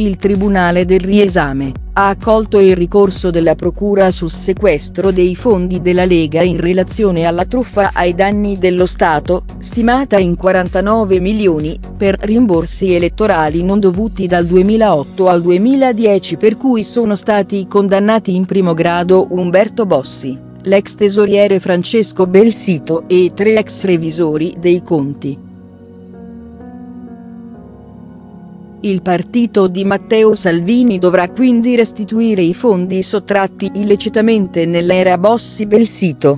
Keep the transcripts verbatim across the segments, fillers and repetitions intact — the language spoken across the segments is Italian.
Il Tribunale del Riesame ha accolto il ricorso della Procura sul sequestro dei fondi della Lega in relazione alla truffa ai danni dello Stato, stimata in quarantanove milioni, per rimborsi elettorali non dovuti dal duemilaotto al duemiladieci, per cui sono stati condannati in primo grado Umberto Bossi, l'ex tesoriere Francesco Belsito e tre ex revisori dei conti. Il partito di Matteo Salvini dovrà quindi restituire i fondi sottratti illecitamente nell'era Bossi-Belsito.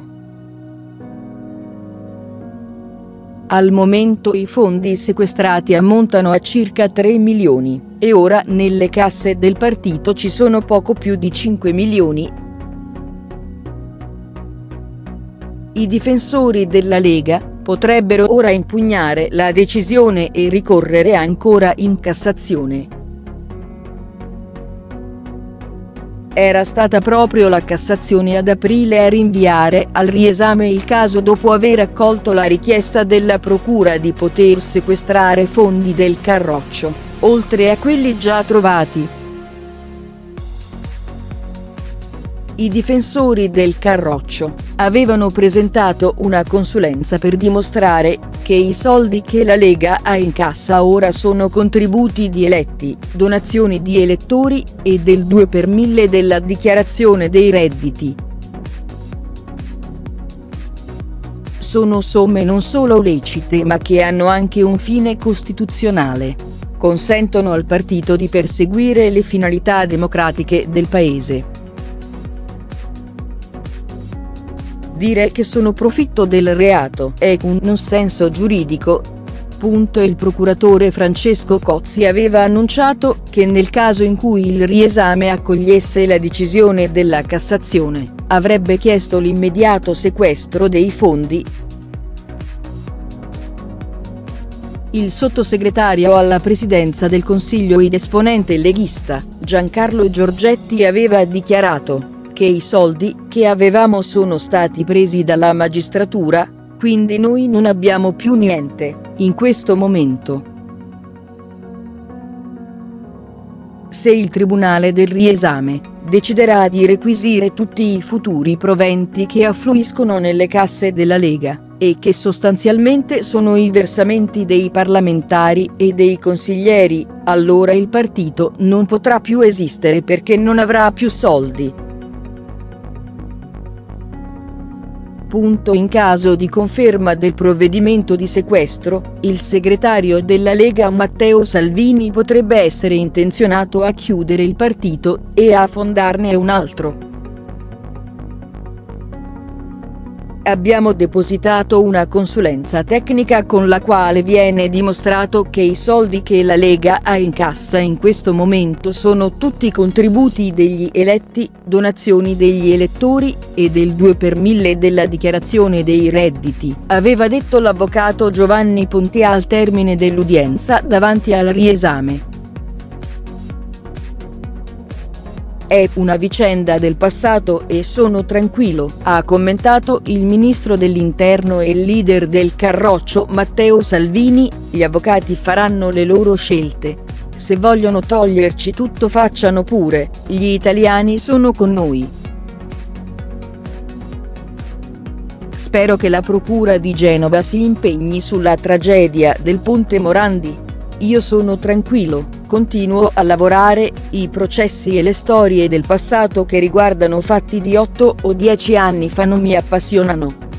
Al momento i fondi sequestrati ammontano a circa tre milioni, e ora nelle casse del partito ci sono poco più di cinque milioni. I difensori della Lega potrebbero ora impugnare la decisione e ricorrere ancora in Cassazione. Era stata proprio la Cassazione ad aprile a rinviare al riesame il caso dopo aver accolto la richiesta della Procura di poter sequestrare fondi del Carroccio, oltre a quelli già trovati. I difensori del Carroccio avevano presentato una consulenza per dimostrare che i soldi che la Lega ha in cassa ora sono contributi di eletti, donazioni di elettori e del due per mille della dichiarazione dei redditi. Sono somme non solo lecite ma che hanno anche un fine costituzionale. Consentono al partito di perseguire le finalità democratiche del Paese. Dire che sono profitto del reato è un nonsenso giuridico. Punto. Il procuratore Francesco Cozzi aveva annunciato che nel caso in cui il riesame accogliesse la decisione della Cassazione, avrebbe chiesto l'immediato sequestro dei fondi. Il sottosegretario alla presidenza del Consiglio ed esponente leghista, Giancarlo Giorgetti, aveva dichiarato che i soldi che avevamo sono stati presi dalla magistratura, quindi noi non abbiamo più niente, in questo momento. Se il Tribunale del Riesame deciderà di requisire tutti i futuri proventi che affluiscono nelle casse della Lega, e che sostanzialmente sono i versamenti dei parlamentari e dei consiglieri, allora il partito non potrà più esistere perché non avrà più soldi. In caso di conferma del provvedimento di sequestro, il segretario della Lega Matteo Salvini potrebbe essere intenzionato a chiudere il partito e a fondarne un altro. Abbiamo depositato una consulenza tecnica con la quale viene dimostrato che i soldi che la Lega ha in cassa in questo momento sono tutti contributi degli eletti, donazioni degli elettori e del due per mille della dichiarazione dei redditi, aveva detto l'avvocato Giovanni Ponti al termine dell'udienza davanti al riesame. È una vicenda del passato e sono tranquillo, ha commentato il ministro dell'Interno e leader del Carroccio Matteo Salvini. Gli avvocati faranno le loro scelte. Se vogliono toglierci tutto facciano pure, gli italiani sono con noi. Spero che la Procura di Genova si impegni sulla tragedia del Ponte Morandi. Io sono tranquillo, continuo a lavorare, i processi e le storie del passato che riguardano fatti di otto o dieci anni fa non mi appassionano.